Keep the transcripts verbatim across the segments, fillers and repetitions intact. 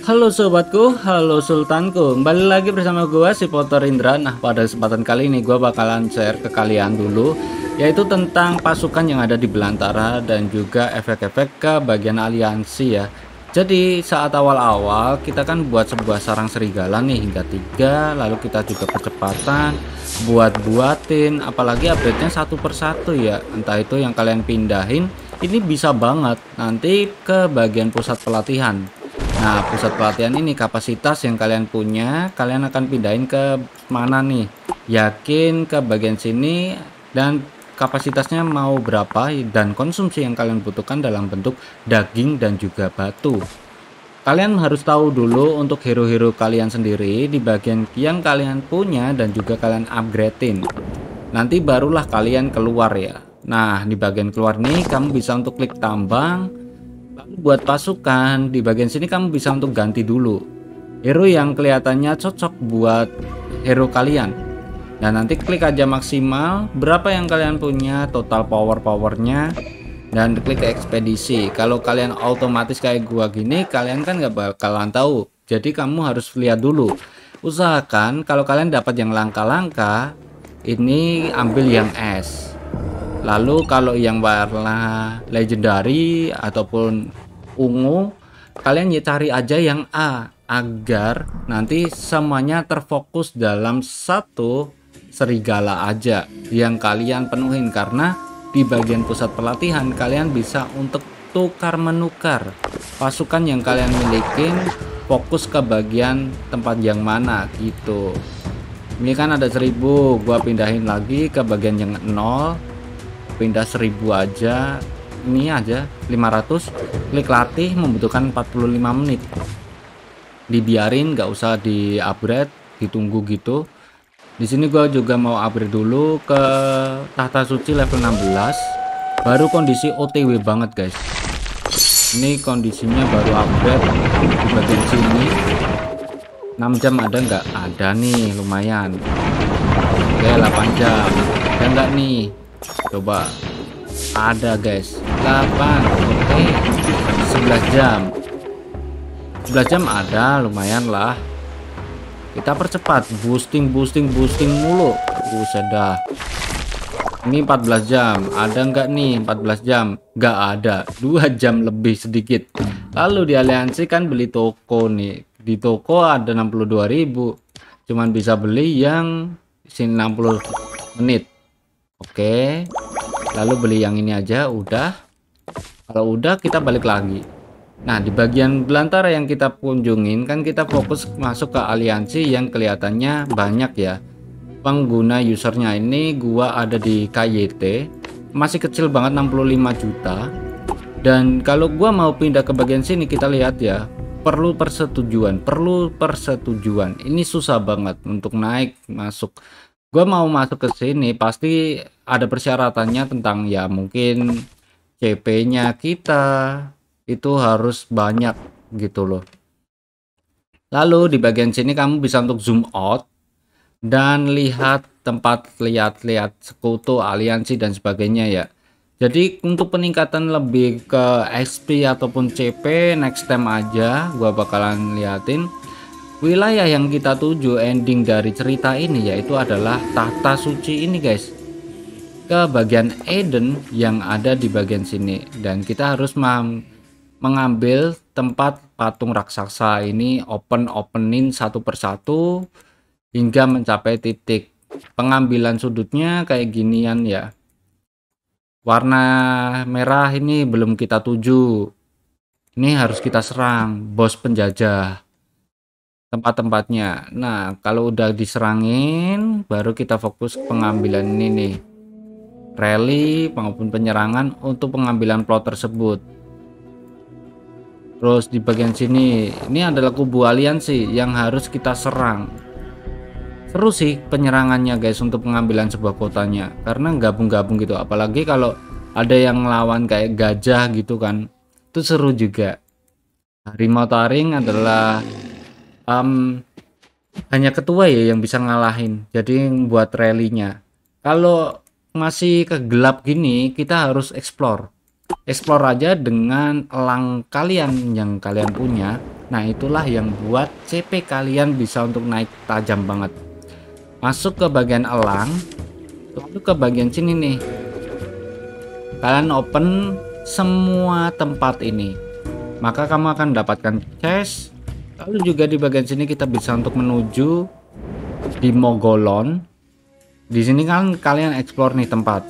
Halo sobatku, halo sultanku. Kembali lagi bersama gua si Potter Indra. Nah, pada kesempatan kali ini gua bakalan share ke kalian dulu, yaitu tentang pasukan yang ada di Belantara dan juga efek-efek ke bagian aliansi ya. Jadi saat awal-awal kita kan buat sebuah sarang serigala nih hingga tiga, lalu kita juga percepatan buat buatin, apalagi update-nya satu persatu ya. Entah itu yang kalian pindahin, ini bisa banget nanti ke bagian pusat pelatihan. Nah, pusat pelatihan ini kapasitas yang kalian punya, kalian akan pindahin ke mana nih? Yakin ke bagian sini, dan kapasitasnya mau berapa dan konsumsi yang kalian butuhkan dalam bentuk daging dan juga batu. Kalian harus tahu dulu untuk hero-hero kalian sendiri di bagian yang kalian punya dan juga kalian upgradein. Nanti barulah kalian keluar ya. Nah, di bagian keluar nih kamu bisa untuk klik tambang. Buat pasukan di bagian sini kamu bisa untuk ganti dulu hero yang kelihatannya cocok buat hero kalian, dan nanti klik aja maksimal berapa yang kalian punya total power powernya dan klik ke ekspedisi. Kalau kalian otomatis kayak gua gini, kalian kan nggak bakalan tahu, jadi kamu harus lihat dulu. Usahakan kalau kalian dapat yang langka-langka ini ambil yang S. Lalu kalau yang warna legendary ataupun ungu, kalian ya cari aja yang A, agar nanti semuanya terfokus dalam satu serigala aja yang kalian penuhin. Karena di bagian pusat pelatihan kalian bisa untuk tukar menukar pasukan yang kalian milikin, fokus ke bagian tempat yang mana gitu. Ini kan ada seribu, gua pindahin lagi ke bagian yang nol, pindah seribu aja, ini aja lima ratus. Klik latih membutuhkan empat puluh lima menit, dibiarin nggak usah di upgrade, ditunggu gitu. Di sini gua juga mau upgrade dulu ke tahta suci level enam belas, baru kondisi O T W banget guys. Ini kondisinya baru upgrade di bagian sini. Enam jam ada nggak? Ada nih, lumayan. Oke, delapan jam ada nggak nih? Coba, ada guys, delapan. Oke, sebelas jam sebelas jam ada, lumayan lah. Kita percepat, boosting boosting boosting mulu. Buset dah. Ini empat belas jam ada nggak nih? Empat belas jam nggak ada, dua jam lebih sedikit. Lalu di aliansi kan beli toko nih, di toko ada enam puluh dua ribu, cuman bisa beli yang sini enam puluh menit. Oke, lalu beli yang ini aja udah. Kalau udah kita balik lagi. Nah, di bagian Belantara yang kita kunjungin kan kita fokus masuk ke aliansi yang kelihatannya banyak ya pengguna usernya. Ini gua ada di K Y T, masih kecil banget, enam puluh lima juta. Dan kalau gua mau pindah ke bagian sini, kita lihat ya, perlu persetujuan perlu persetujuan ini susah banget untuk naik masuk. Gua mau masuk ke sini pasti ada persyaratannya tentang ya mungkin C P-nya kita itu harus banyak gitu loh. Lalu di bagian sini kamu bisa untuk zoom out dan lihat tempat, lihat-lihat sekutu, aliansi dan sebagainya ya. Jadi untuk peningkatan lebih ke X P ataupun C P, next time aja gua bakalan liatin. Wilayah yang kita tuju ending dari cerita ini yaitu adalah tahta suci ini guys, ke bagian Eden yang ada di bagian sini, dan kita harus mengambil tempat patung raksasa ini, open openin satu persatu hingga mencapai titik pengambilan sudutnya kayak ginian ya. Warna merah ini belum kita tuju, ini harus kita serang bos penjajah tempat-tempatnya. Nah, kalau udah diserangin baru kita fokus pengambilan ini nih, rally maupun penyerangan untuk pengambilan plot tersebut. Terus di bagian sini ini adalah kubu aliansi yang harus kita serang. Seru sih penyerangannya guys untuk pengambilan sebuah kotanya, karena gabung-gabung gitu, apalagi kalau ada yang lawan kayak gajah gitu kan, itu seru juga. Harimau taring adalah Um, hanya ketua ya yang bisa ngalahin, jadi buat rally-nya. Kalau masih kegelap gini, kita harus explore explore aja dengan elang kalian yang kalian punya. Nah itulah yang buat C P kalian bisa untuk naik tajam banget. Masuk ke bagian elang, lalu ke bagian sini nih, kalian open semua tempat ini, maka kamu akan mendapatkan chest. Lalu juga di bagian sini kita bisa untuk menuju di Mogolon. Di sini kan kalian explore nih tempat,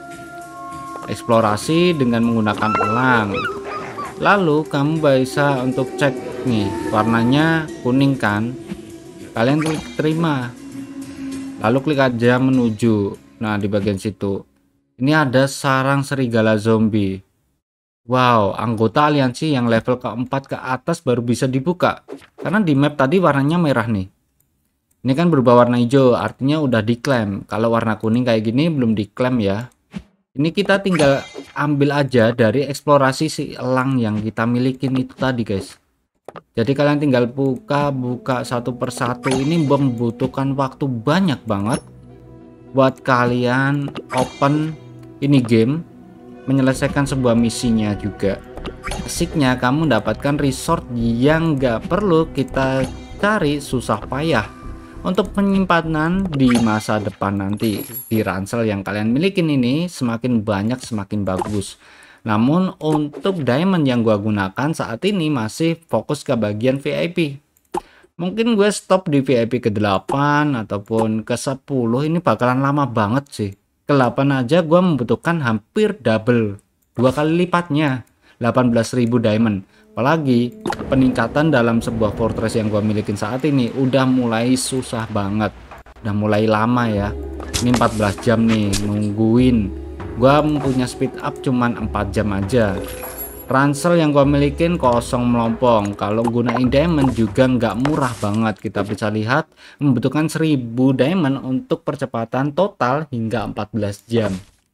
eksplorasi dengan menggunakan elang. Lalu kamu bisa untuk cek nih, warnanya kuning kan, kalian klik terima, lalu klik aja menuju. Nah di bagian situ ini ada sarang serigala zombie. Wow, anggota aliansi yang level keempat ke atas baru bisa dibuka, karena di map tadi warnanya merah nih. Ini kan berubah warna hijau, artinya udah diklaim. Kalau warna kuning kayak gini belum diklaim ya. Ini kita tinggal ambil aja dari eksplorasi si elang yang kita milikin itu tadi guys. Jadi kalian tinggal buka-buka satu persatu. Ini membutuhkan waktu banyak banget buat kalian open ini game, menyelesaikan sebuah misinya juga. Asiknya kamu mendapatkan resort yang gak perlu kita cari susah payah untuk penyimpanan di masa depan nanti. Di ransel yang kalian milikin ini semakin banyak semakin bagus. Namun untuk diamond yang gua gunakan saat ini masih fokus ke bagian V I P. Mungkin gue stop di V I P ke delapan ataupun ke sepuluh, ini bakalan lama banget sih. Ke delapan aja gue membutuhkan hampir double, dua kali lipatnya, delapan belas ribu diamond. Apalagi peningkatan dalam sebuah fortress yang gue milikin saat ini udah mulai susah banget, udah mulai lama ya. Ini empat belas jam nih nungguin. Gue punya speed up cuman empat jam aja. Ransel yang gue milikin kosong melompong. Kalau gunain diamond juga nggak murah banget. Kita bisa lihat membutuhkan seribu diamond untuk percepatan total hingga empat belas jam.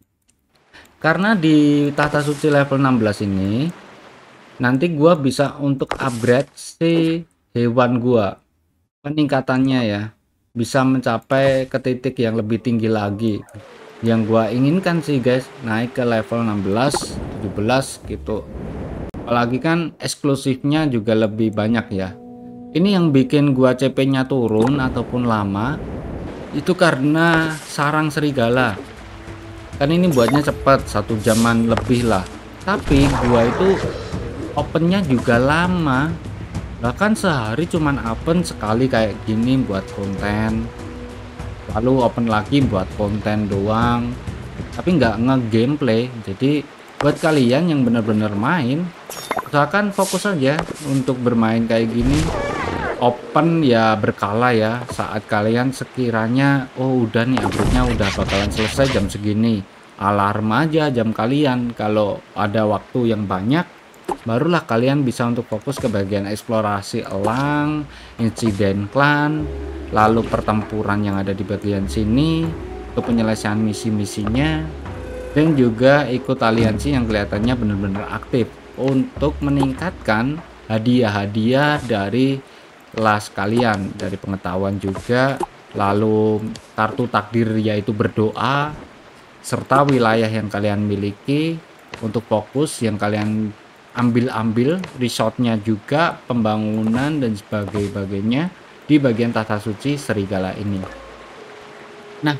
Karena di tahta suci level enam belas ini nanti gue bisa untuk upgrade si hewan gue, peningkatannya ya bisa mencapai ke titik yang lebih tinggi lagi. Yang gue inginkan sih guys, naik ke level enam belas tujuh belas gitu. Apalagi kan eksklusifnya juga lebih banyak ya. Ini yang bikin gua C P nya turun ataupun lama itu karena sarang serigala. Kan ini buatnya cepat, satu jaman lebih lah, tapi gua itu opennya juga lama. Bahkan sehari cuman open sekali kayak gini buat konten, lalu open lagi buat konten doang, tapi nggak nge-gameplay. Jadi buat kalian yang bener-bener main, usahakan fokus aja untuk bermain kayak gini. Open ya berkala ya, saat kalian sekiranya oh udah nih update-nya udah bakalan selesai jam segini, alarm aja jam kalian. Kalau ada waktu yang banyak, barulah kalian bisa untuk fokus ke bagian eksplorasi elang, insiden klan, lalu pertempuran yang ada di bagian sini, ke penyelesaian misi-misinya, dan juga ikut aliansi yang kelihatannya benar-benar aktif untuk meningkatkan hadiah-hadiah dari kelas kalian, dari pengetahuan juga, lalu kartu takdir yaitu berdoa, serta wilayah yang kalian miliki untuk fokus yang kalian ambil-ambil, resortnya juga, pembangunan dan sebagainya di bagian tahta suci serigala ini. Nah,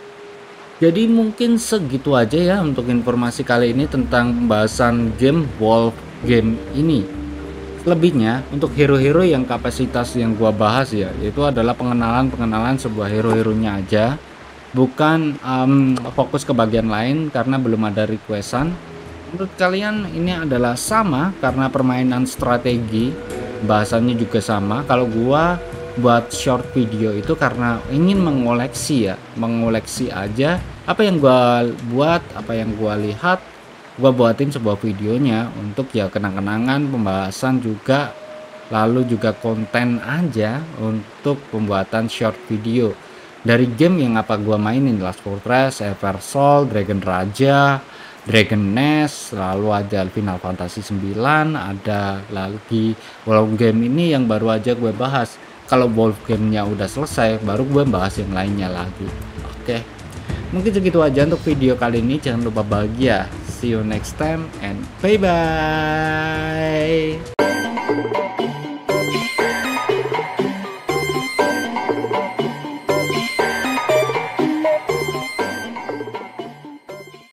jadi mungkin segitu aja ya untuk informasi kali ini tentang pembahasan game Wolf game ini. Selebihnya untuk hero-hero yang kapasitas yang gua bahas ya, itu adalah pengenalan-pengenalan sebuah hero-heronya aja, bukan um, fokus ke bagian lain karena belum ada requestan. Menurut kalian ini adalah sama karena permainan strategi, bahasannya juga sama. Kalau gua buat short video itu karena ingin mengoleksi ya, mengoleksi aja apa yang gua buat, apa yang gua lihat, gua buatin sebuah videonya untuk ya kenang-kenangan, pembahasan juga, lalu juga konten aja untuk pembuatan short video dari game yang apa gua mainin, Last Fortress, Eversoul, Dragon Raja, Dragon Nest, lalu ada Final Fantasy sembilan, ada lagi Wolf game ini yang baru aja gue bahas. Kalau Wolf gamenya udah selesai baru gue bahas yang lainnya lagi. Oke, mungkin segitu aja untuk video kali ini. Jangan lupa bahagia. See you next time and bye bye.